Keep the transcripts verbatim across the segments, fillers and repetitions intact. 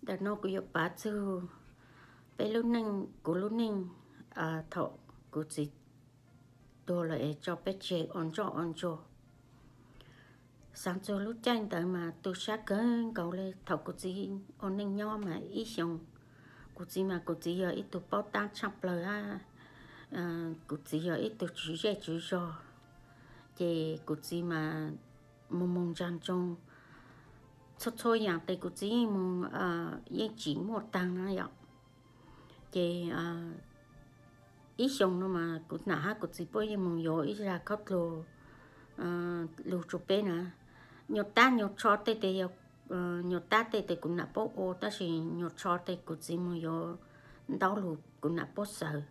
แต่นกอยู่ป่าจูไปรุ่นนึงกูรุ่นนึงอ่าถกกูจิตัวเลยจอไปเจออนจออนจอsáng cho lúc tranh tới mà tôi sát cơn cậu lên thầu của chị ôn ninh nho mà ít xong của chị mà của chị giờ ít tôi bao tan chập lời ha của chị giờ ít tôi chỉ dạy chỉ cho chị của chị mà mong mong rằng trong thôi thôiอย่างแต่của chị mong yên chỉ một tăng nó vậy chị ít xong nó mà của nã của chị bây giờ mong giờ ít ra khóc lồ lù chụp bên nè nhiều ta nhiều cho tê tê nhiều ta tê tê cũng nạp bố ô ta chỉ nhiều cho tê cũng chỉ một nhiều đau lù cũng nạp bố sợ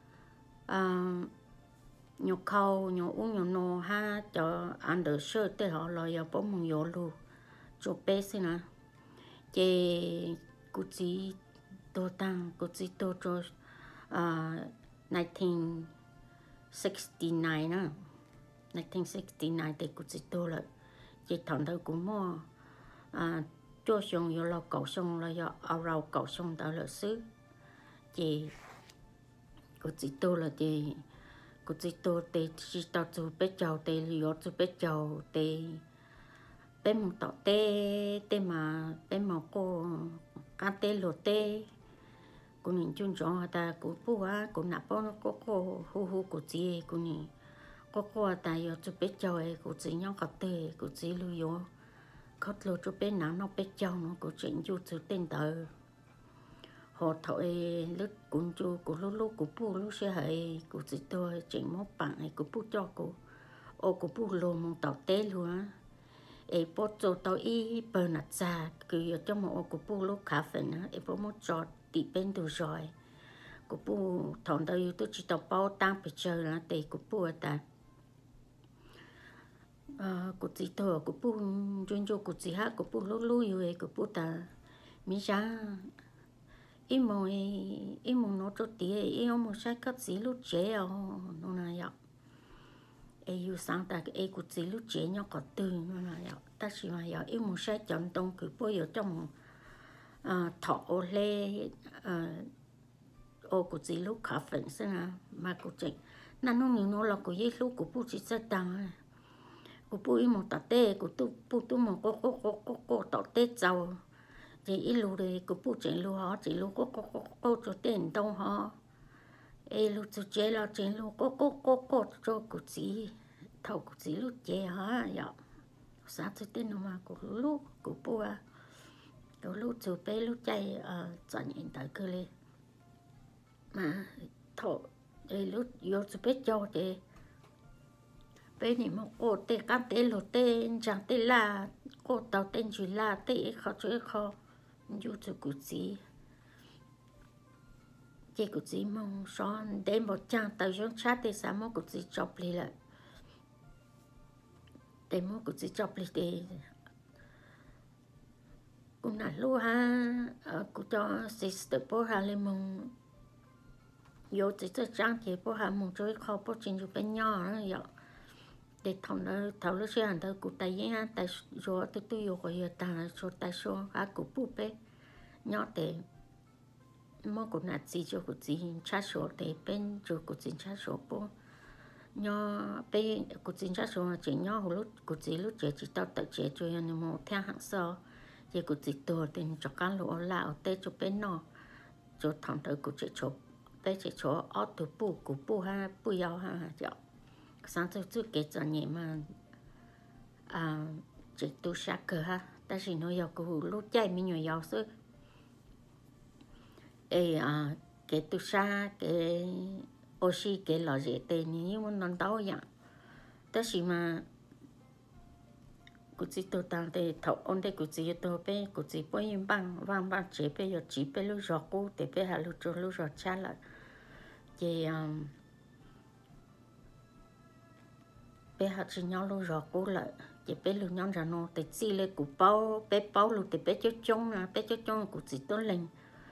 nhiều khâu nhiều uống nhiều nô ha cho ăn được sơ tê họ lo giờ bố một nhiều lù chụp bên xin nè chị cũng chỉ tô tăng cũng chỉ tô cho nineteen sixty-nine nè nineteen sixty-nine thì cũng chỉ tô lại chị thằng đâu cũng mua à cho xong rồi lo cầu xong rồi giờ ao rau cầu xong đó là xứ chị cũng chỉ tô là chị cũng chỉ tô thì chỉ tao chú bé cháu thì liệu chú bé cháu thì bé một tọ tê tê mà bé một cô cá tê lột tê cũng nhìn chung chọn ta cũng bua cũng nạp bao cô cô hu hu của chị cũng nhìn có qua tại giờ chụp bé châu ấy cũng chỉ nhau cà tê cũng chỉ lưu vô khóc lưu chụp bé nào nó bé châu nó cũng chỉ chú chữ tên tờ họ thôi lúc cũng chú cũng lúc lúc cũng bu lúc sẽ hay cũng chỉ tôi chỉ mốt bạn ấy cũng bu cho cô ô cũng bu luôn một tàu té luôn á ấy bố cho tàu y bờ nát ra cứ giờ trong một ô cũng bu lúc khá phần á ấy bố mốt cho tị bên từ rồi cũng bu thằng đây tôi chỉ tàu bao tăng bị chơi là để cũng bu ta của chị tôi của bu chuyên cho của chị hát của bu lúc lúc rồi của bu ta mi ra im mồi im mồi nó cho tí im mồi sai cắt gì lúc chế à nó này ạ ai yêu sáng ta cái ai của chị lúc chế nhau có từ nó này ạ ta chỉ mà giờ im mồi sai chọn tông cứ bây giờ trong thọ lê ô của chị lúc khá phận xem nào mà của chị nên nó nhiều nó là của giấy lúc của bu chị sẽ tăng cô bui một tạt tê cô tu bu tu một cô cô cô cô cô tạt tê giàu thì ít lúc đấy cô bu chuyện lúc họ chỉ lúc cô cô cô cô cho tiền đâu họ ấy lúc cho chơi là chuyện lúc cô cô cô cô cho cô chỉ thầu cô chỉ lúc chơi hả vậy sáng cho tiền mà cô lúc cô bu à cô lúc chụp bé lúc chơi ờ chọn hiện tại cơ lên mà thầu ấy lúc vô chụp bé cho thì bên này một cô tê cam tê lô tê chẳng tê là cô tàu tên chỉ là tê khó chơi khó dù cho cụ gì chị cụ gì mong son đến một trang tàu giống sát tê sao mà cụ gì chọc đi lại để mà cụ gì chọc đi thì cũng là luôn ha cụ cho sister bố hà lên mong vô chỉ cho trang thì bố hà mong chơi khó bố chuyện dù bên nhỏ nữa vậy để thằng nó thằng nó sẽ hành thằng cụ tay nhá tay rồi tôi tôi vô rồi ta số tay số á cụ búp bé nhỏ để mua cụ nát gì cho cụ gì trả số để bên cho cụ gì trả số bố nhỏ bé cụ gì trả số chỉ nhỏ hồi lúc cụ gì lúc trẻ chỉ tao tự trẻ cho nên một theo hàng sau thì cụ gìตัวthì cho cá lúa lão tê cho bên nó cho thằng thằng cụ trẻ cho bé trẻ cho ở từ bù cụ bù ha bù giàu ha chợ sáng tôi chú kể cho nhẹ mà à chỉ tu sát cơ ha ta chỉ nói giờ cô lúc chạy mình nhiều giàu sức ê à kể tu sát kể oxy kể lò dễ tên nhưng mà nó đau vậy ta chỉ mà cô chỉ tu tăng thì thọ ôn thì cô chỉ tu bé cô chỉ bao nhiêu bằng vang bằng chế bé giờ chỉ bé lúc giọt cô để bé hà lúc cho lúc giọt cha lại thì bé học sinh nhau luôn rồi cô lại chỉ bé luôn nhau ra nó thì xí lên cụ bao bé bao luôn thì bé cho chông là bé cho chông cụ chỉ tốt lên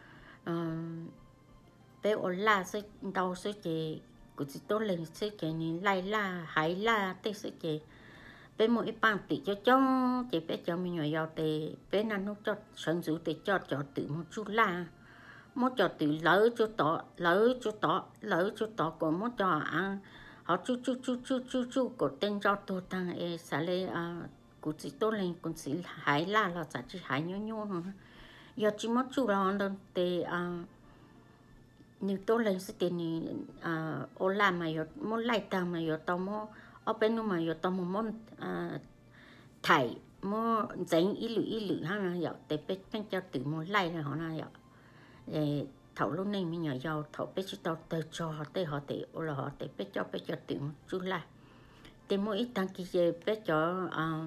bé ổn la sẽ đau sẽ chỉ cụ chỉ tốt lên sẽ chỉ này lai la hải la tê sẽ chỉ bé mỗi bằng tỷ cho trong chỉ bé cho mình nhỏ giàu thì bé nó nó cho sản xuất thì cho cho tự một chút la một cho tự lỡ cho tỏ lỡ cho tỏ lỡ cho tỏ của một cho ăn họ chú chú chú chú chú chú của tên cho tôi tăng e xả lên à cũng chỉ tôi lên cũng chỉ hái la là chỉ chỉ hái nhô nhô thôi giờ chỉ một chút là đâu thì à nếu tôi lên sẽ tiền à ô la mà giờ muốn lại tăng mà giờ tao muốn ở bênนู้นmà giờ tao muốn muốn à thầy mua giấy ý lự ý lự ha là giờ để bên bên cho tự mua lại là họ là giờ để thầu lúc này mình nhỏ giàu thầu bên chỉ tao tự cho họ để họ để ô là họ để bên cho bên cho tự chút lại để mua ít tăng kia về bên cho à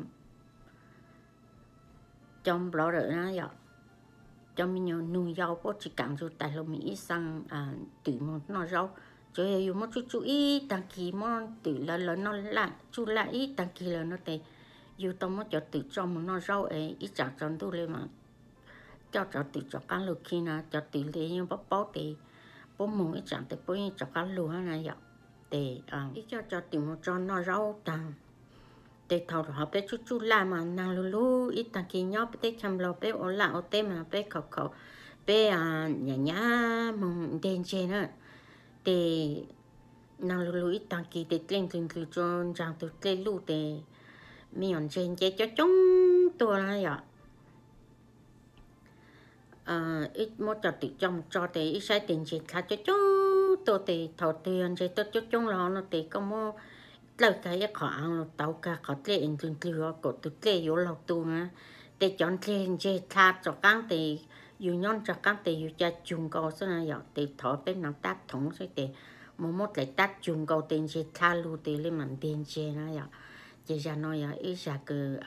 trong lò rồi đó giờ cho mình nhỏ nuôi giàu bố chỉ cảm dù tại lúc mình ít sang à tự mua nó rau cho dù một chút chút ít tăng kia mà tự là là nó lại chút lại ít tăng kia là nó để dù tao mới cho tự cho một nó rau ấy ít chặt chọn tôi lên mà cho cho tự cho cá lù kia nè cho tự lấy những bắp bó thì bố muốn ít chặt thì bố ít cho cá lù ha này vậy để à ít cho cho tự một cho nó rau tăng để thầu họ bé chút chút la mà nàng lù lù ít tăng kia nhóc bé chăm lo bé ổn lạ ổn tê mà bé khẩu khẩu bé à nhả nhả mong đen trên nữa để nàng lù lù ít tăng kia để lên lên từ cho rằng từ lên lù để mình on trên chế cho chúng tôi là vậy à ít một cho tự trong cho thì ít sai tiền chỉ khá cho chúng tôi thì thầu tiền chế tôi cho chúng là nó thì có mua lâu cái khó ăn là tàu cả khó tiền tiền tiền có tự tiền vô lộc tu nữa để chọn tiền chế khá cho căng thì dù nhon cho căng thì dù cho chung cầu số này vậy thì thầu bên nó tát thống sẽ thì một một lại tát chung cầu tiền chế khá luôn thì lên mặt tiền chế nó vậy chỉ ra nói là ít ra cái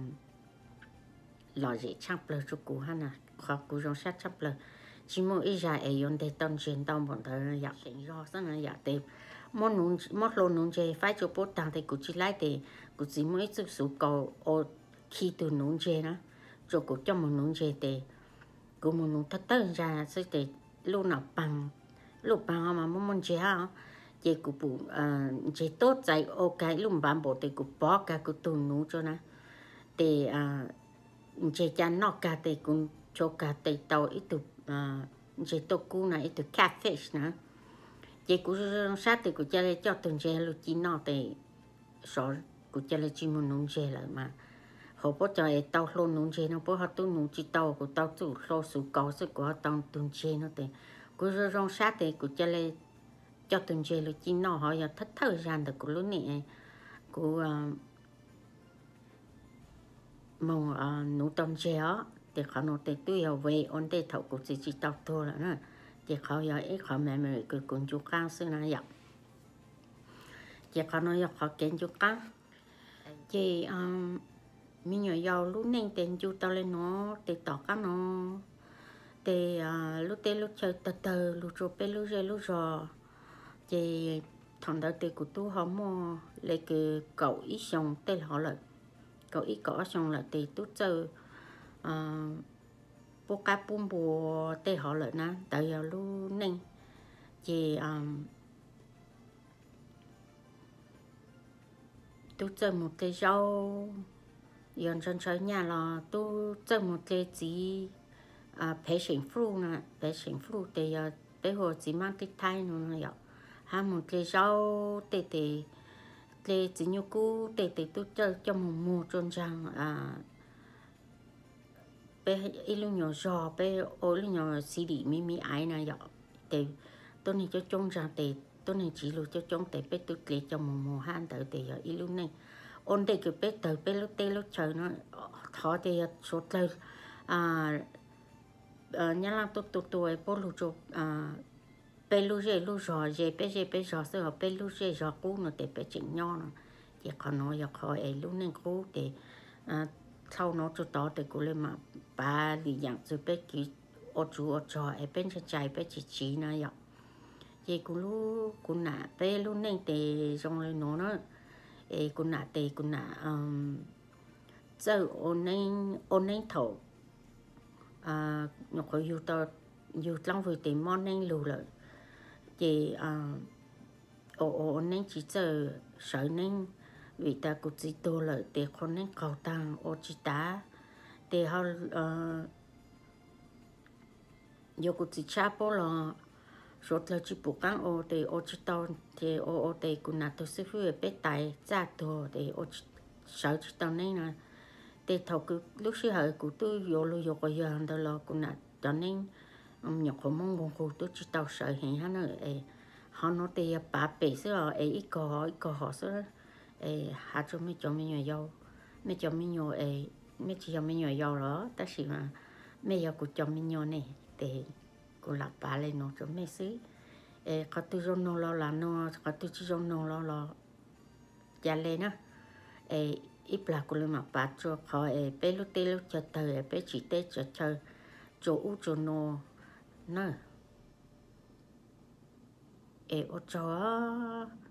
lò gì chắp lời cho cụ hắn à khó cụ trong sát chắp lời chỉ muốn ít ra ấy yon để tâm chuyện tâm bọn thợ nó sinh ra xong rồi dạ tìm món nún món lô nún chơi phải cho bố tăng thì cụ chỉ lại thì cụ chỉ muốn ít chút số cầu ô khi từ nún chơi đó cho cụ cho một nún chơi thì cụ một nún thất tơ ra sẽ thì lúc nào bằng lúc bằng mà muốn muốn chơi hả chị cụ phụ chị tốt dạy ok lúc mà bạn bộ thì cụ bỏ cả cụ tù nú cho nó thì à chị chăn nó cả thì cũng cho cả thì tàu ít tụ à chị tôi cú này ít tụ catfish nữa chị cụ sát thì cụ chơi cho từng chơi lúc chỉ nó thì sợ cụ chơi chỉ muốn nung chơi lại mà họ bố chơi tàu luôn nung chơi nó bố họ tu nung chỉ tàu của tàu tu lo số cầu số của tàu từng chơi nó thì cụ rong sát thì cụ chơi cho từng chơi lúc chỉ nó họ giờ thất thời gian được của lúc này của mong nụ tôm chơi á thì họ nói thì tôi ở về ổn định thầu của chị chị tao thôi là nữa thì họ giờ ít họ mẹ mẹ cứ cùng chú con xưa này vậy thì họ nói họ kén chú con thì mình nhỏ giàu lúc này tiền chú tao lên nó thì tỏ cái nó thì lúc tê lúc chơi từ từ lúc rồi bé lúc rồi lúc rồi thì thằng đó thì của tôi họ mua lấy cái cậu ít xong tên họ lại cậu ít cỏ xong là thì tôi chơi bố cá bún bò tên họ lại nè tại giờ luôn nên thì tôi chơi một cái rau dọn chân chơi nhà là tôi chơi một cái gì passion fruit nè passion fruit thì giờ bây giờ chỉ mang cái thay nữa vậy ha một cái rau tê tê tê chỉ như cũ tê tê tôi chơi cho một mùa trôn trang à bé ít lúc nhỏ giò bé ôi lúc nhỏ xí đi mi mi ai nè vậy thì tôi này cho trôn trang thì tôi này chỉ lúc cho trôn thì bé tôi lấy cho một mùa han tới thì giờ ít lúc này ôn thì cái bé tới bé lúc tê lúc chơi nó thọ thì số chơi à nhà làm tôi tôi tôi bố lúc cho à bé lúc dễ lúc giò dễ bé dễ bé giò sữa bé lúc dễ giò cũ nó để bé chỉnh nhau nó chỉ còn nói giờ khỏi ấy lúc nên cũ để sau nó cho đó để cô lên mà ba đi dạng rồi bé kỹ ở chú ở trò ấy bên cho trái bé chỉ chỉ nó vậy thì cô lúc cô nã bé lúc nên để trong lên nó nó ấy cô nã để cô nã giờ ôn nên ôn nên thổ à nó có yêu tao yêu trong với tìm món nên lù lợi thì ồ ồ nên chỉ chờ sợ nên vì ta cũng chỉ tô lợi để con nên cầu tăng ô chỉ ta để họ yo cũng chỉ cha bố là rồi là chỉ buộc căng ô để ô chỉ tao thì ô ô để cũng nạp tôi sẽ phải bé tài ra đồ để ô sợ chỉ tao nên là để thầu cứ lúc xưa hồi của tôi vô luôn vô coi giờ đó là cũng nạp cho nên nhọc không mong ngon của tôi chỉ tao sợ hiện hắn nữa họ nói thì bà bể xưa ấy ít có ít có họ xưa ấy hà cho mấy cho mấy người giàu mấy cho mấy người ấy mấy chỉ cho mấy người giàu đó ta chỉ mà mấy giờ của cho mấy người này để của lạc bà lên nó cho mấy xí ấy có tôi cho nó lo là nó có tôi chỉ cho nó lo lo gia lên á ấy ít là của lên mà bà cho họ ấy bé lúc tê lúc chờ thời bé chỉ tê chờ chờ chỗ u chỗ nó nữa ấy ô cho